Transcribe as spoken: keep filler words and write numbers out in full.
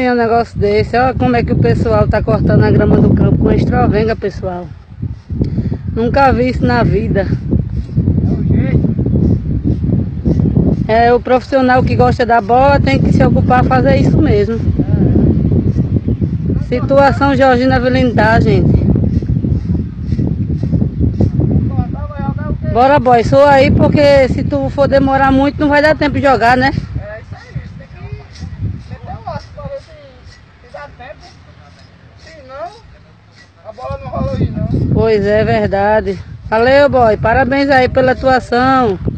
sonha um negócio desse. Olha como é que o pessoal tá cortando a grama do campo com estrovenga, pessoal. Nunca vi isso na vida. É o jeito. É, o profissional que gosta da bola tem que se ocupar a fazer isso mesmo. É. Situação Georgina Vilindar, gente. Bora, boy, sou aí porque se tu for demorar muito não vai dar tempo de jogar, né? É isso aí, você tem que meter o laço pra ver se, se dá tempo. Se não, a bola não rola aí não. Pois é, verdade. Valeu, boy. Parabéns aí pela atuação.